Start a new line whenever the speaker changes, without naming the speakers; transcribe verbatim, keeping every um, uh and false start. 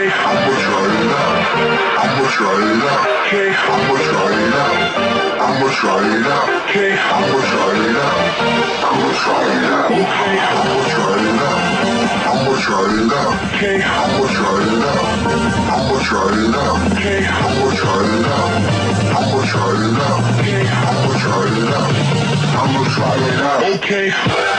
I'ma try it out. I'ma try it out. Okay, I'ma try it out. I'ma try it out. Okay, I'ma try it out. I'ma try it out. Okay, I'ma try it out. I'ma try it out. Okay, I'ma try it out. I'ma try it out. Okay, I'ma try it out. I'ma try it out. Okay, I'ma try it out. I'ma try it out. Okay.